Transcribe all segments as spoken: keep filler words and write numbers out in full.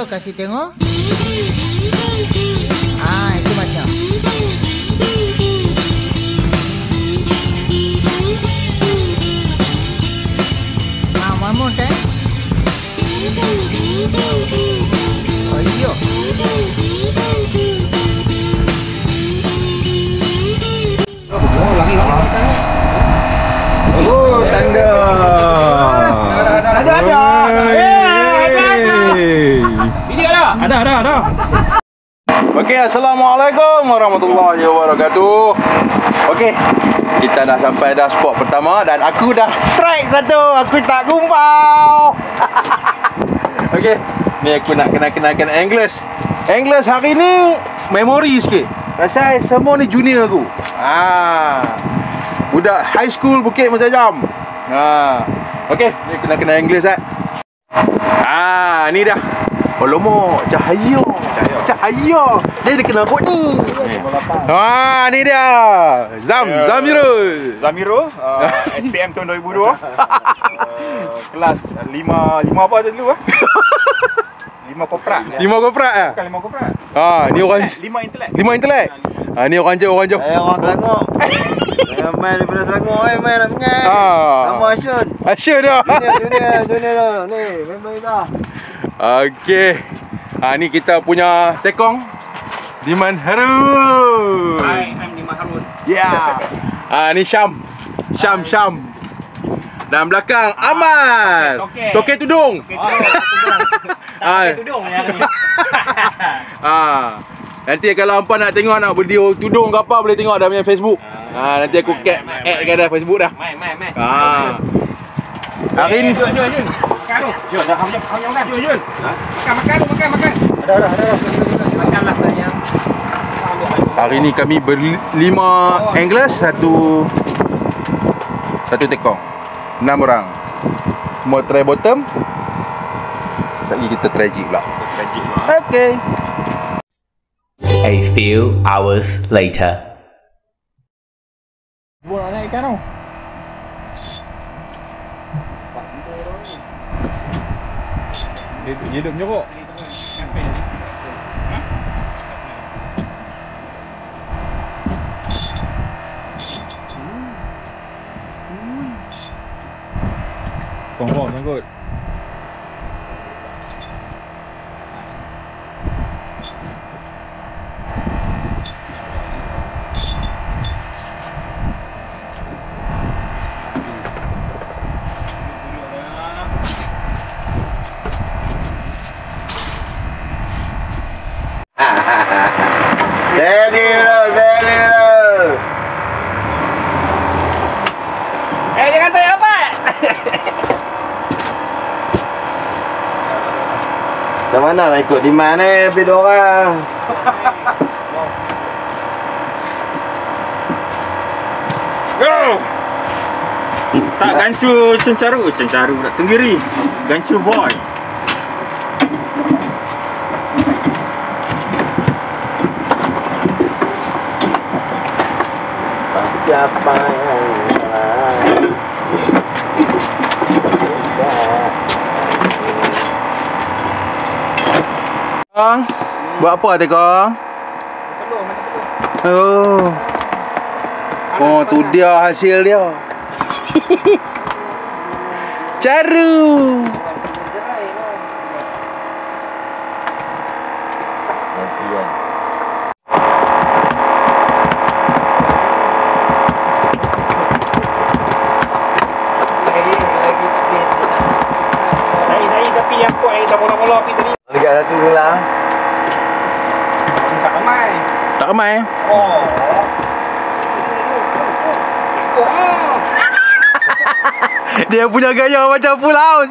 kasih tengok. Ah, itu macam. Ah, one more time. Oh, iya. Oh, lagi-lagi. Oh, tanda. Ada ada. Ini ada. Ada ada ada. Okey, assalamualaikum warahmatullahi wabarakatuh. Okey, kita dah sampai dah spot pertama dan aku dah strike satu. Aku tak gumpau. Okey, ni aku nak kenal-kenalkan Anglers. Anglers hari ni memori sikit. Pasal semua ni junior aku. Ha. Budak high school Bukit Mentajam. Ha. Okey, ni kenal-kenal Anglers ah. Ah, ni dah. Alamak, cahaya. Cahaya. Cahaya. Dia kenal kot ni. Ha, ni dia. Zam, yeah. Zamirul. Zamirul, uh, S P M tahun dua ribu dua. uh, kelas lima, lima apa tu dulu ah? lima koprak. Lima koprak ah? Bukan lima koprak. Ha, ni orang lima intelek. Lima intelek. Ha, ni orang je, orang je. Eh, orang Selangor. Saya main daripada Selangor, eh main nak mengai. Ha. Nama Asyun. Asyun dah. Junior, junior, junior dah. Ni, member kita. Okey. Ha, ni kita punya tekong Diman Harun. Hai, I'm Diman Harun. Ya. Ha, ni Syam. Syam, Syam. Dan belakang Amal. Tokek. Tokek tudung. Okey, tudung. Ah. Tak tudung yang ni. Ha. Nanti kalau hampa nak tengok nak video tudung ke apa boleh tengok dah punya Facebook. Ha, nanti aku add add ke dah Facebook dah. Mai, mai, mai. Ha. Hari ni Jun, Jun, Jun. Makan tu. Jun, dah hang hang makan. Jun, Jun. Ha? Makan, makan tu, makan, makan. Ada, ada, ada. Makanlah sayang. Hari ni kami berlima Anglers, satu satu tekong. Enam orang. Semua try bottom. Sekali kita try jig pula. Tragic lah. Okay. A few hours later. Buat nak naik ikan tu. Dia dia duduk menyorok. Confirm sangkut. Steady bro, steady bro. Eh, jangan tarik rapat. Macam mana nak ikut Diman ni, lebih dua orang. Go! Tak gancu cencaru, cencaru tak tenggiri. Gancu boy. Siapa yang salah? Tekong, buat apa tekong? Oh. Oh, tu dia hasil dia. Caru. Naik-naik tapi yang kuat yang dah bola-bola pergi tadi. Dekat satu tu lah. Tak ramai. Tak ramai. Oh. Oh. Dia punya gaya macam full house.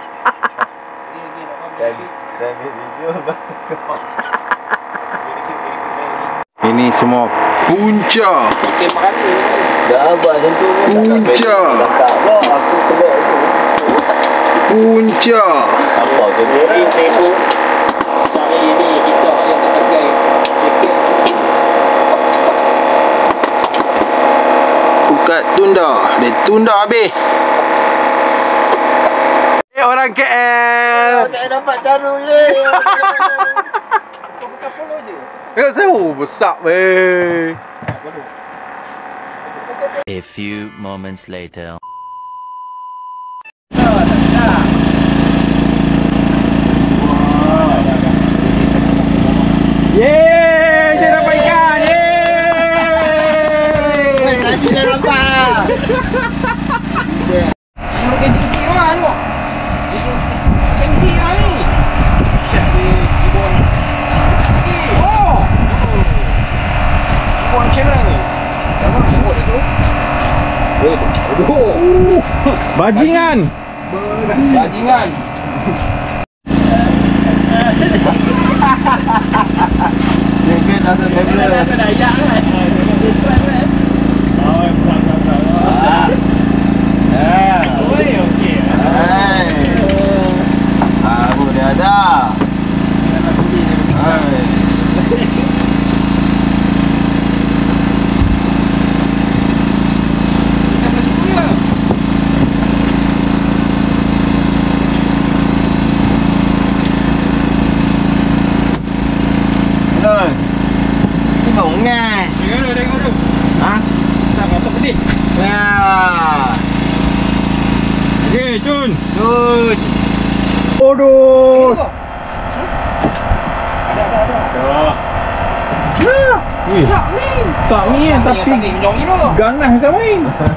Saya saya ambil video. Ini semua punca. Okey, makan ni. Dah buat macam tu. Punca. Tak pula aku sebab tu. Punca. Apa tu ni? Ini tu. Cari ini kita yang tak pakai. Ukat tunda. Dia tunda habis. Orang K L. Tak dapat caru je. Tengok saya, oh besar weh. A few moments later. Yeay, saya dapat ikan. Yeay. Weh, tadi dah nampak. Kecil-kecil lah tengok. Kecil lah ni. Syat di Ibon. Oh. Ibon channel ni. Nampak sebut itu. Aduh. Bajingan. Bajingan. Dia kan asal kamera. Rasa dayak kan. Oh, bukan tak. Ah. Oi, okey. Hai. Ah, bu dia ada. Hai. Rồi. Cái bụng nha. Tengok dulu, tengok dulu. Hả? Sama tak pedih. Nha. Okey, Cun. Good. Aduh. Ada ada ada. Wih, Tak ni. sak ni kan tapi tak ni jom ni dulu. ganas kan main.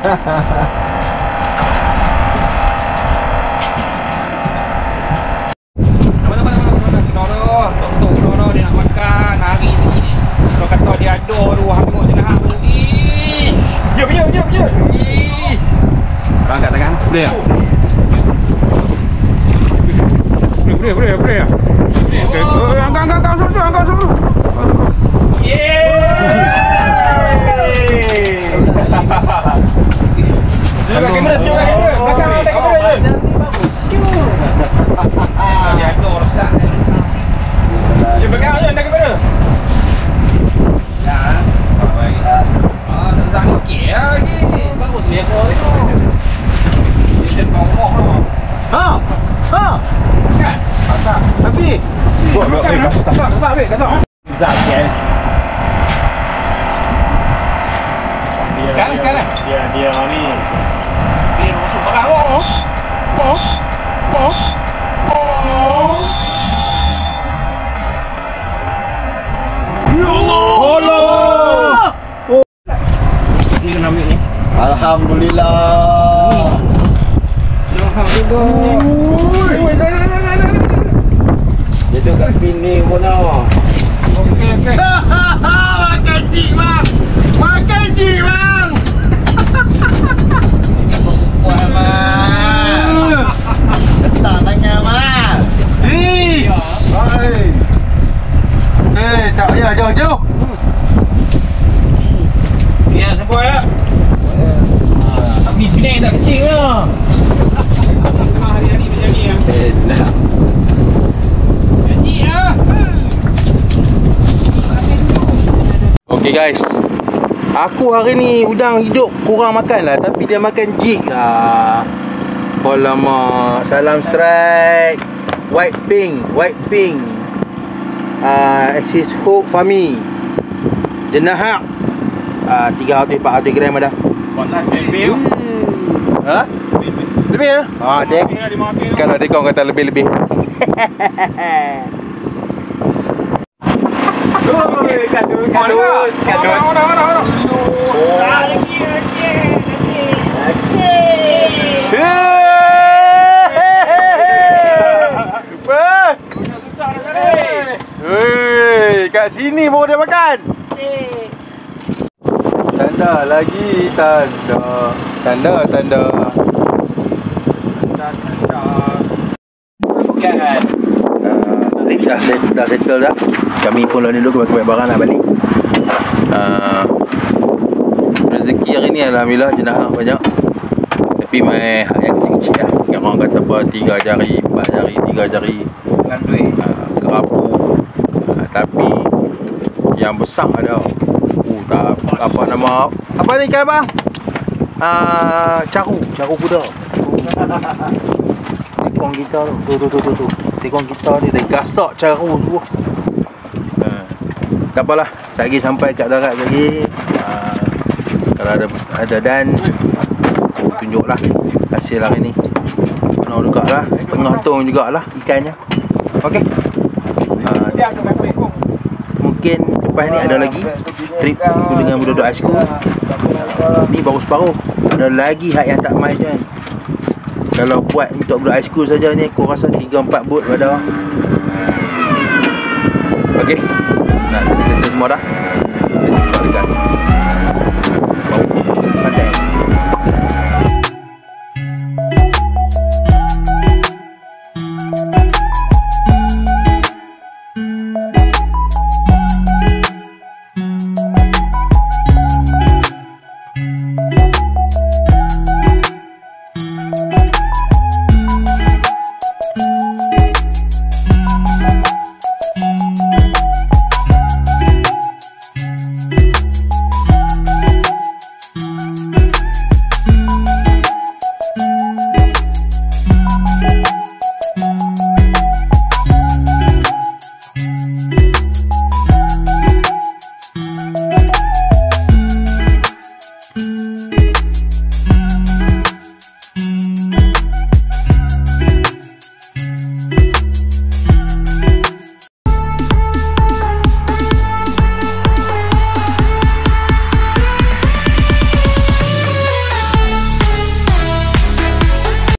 Mana-mana-mana Kenoro, tok-tok Kenoro dia nak makan hari ni. Kalau kata dia ada tu tengok je nak aku. Ish. Jom, jom, jom, jom. Ish. Kau angkat tangan. Boleh tak? Boleh, boleh, boleh, boleh. Okey, oh, angkat, angkat, angkat, angkat, angkat, angkat. Tunjukkan kamera, tunjukkan kamera. Belakang ada kamera je. Dia ada rosak. Cun, belakang je ada kamera. Ya. Ah, tak sang okey lagi. Bagus dia kau itu. Dia ngomong tu. Ha? Ha? Kan? Tapi Buat, buat, eh, kasut tak. Kasar, kasar, weh, kasar. Zat, yes. Sekarang, sekarang. Dia, dia ni. Dia masuk barang. Oh, oh, oh, oh. Ya Allah. Allah. Ni kena ambil ni. Alhamdulillah. Alhamdulillah. Ui, dah, dah, dah, dah, dah. Dia tu kat sini pun tau. Okey, okey. makan cik bang. Makan cik bang. Buat mak. Ketak tangan mak. Eh. Hai. Eh, tak payah jauh-jauh. Dia sebut ya. Tapi Penang tak kecil lah. Hari-hari macam ni ya. Enak. Janji ah. Okay guys, aku hari ni udang hidup kurang makan lah, tapi dia makan jig lah. Alamak, salam strike. White pink, white pink. Ah, uh, Axis hook Fami. Jenahak. Ah, uh, tiga ratus empat ratus gram dah. Buatlah lebih. Ha? Lebih ya? Ah, cek. Kalau dia kau kata lebih-lebih. Okey, kadut, kadut, kadut. Mana, mana, mana. Oh, lagi, lagi, lagi. Hei, kat sini baru dia makan. Tanda lagi, tanda. Tanda, tanda. Tanda, tanda. Kan. Uh, dah, set, dah settle dah. Kami pun lalu dulu kebaik barang nak balik. Uh, rezeki hari ni alhamdulillah jenahak banyak. Tapi mai hak yang kecil-kecil lah. Yang orang kata apa, tiga jari, empat jari, tiga jari. Dengan duit. Uh, kerapu. Uh, tapi yang besar ada. Uh, tak, apa nama, apa ni ikan apa? Uh, caru, caru kuda. tekong kita tu. Tu tu tu tu tu. Tekong kita ni dah gasak caru tu. Ha. Tak apalah. Lagi sampai kat darat lagi. Ha. Kalau ada ada dan tunjuklah hasil hari ni. Penuh jugalah. Setengah tong jugalah ikannya. Okey. Ha. Mungkin lepas ni ada lagi trip aku dengan budak-budak high school. Ni baru separuh. Ada lagi hak yang tak main je kan. Kalau buat untuk budak high school saja ni aku rasa tiga empat boat pada. Okey. Nak settle semua dah. Kita jumpa dekat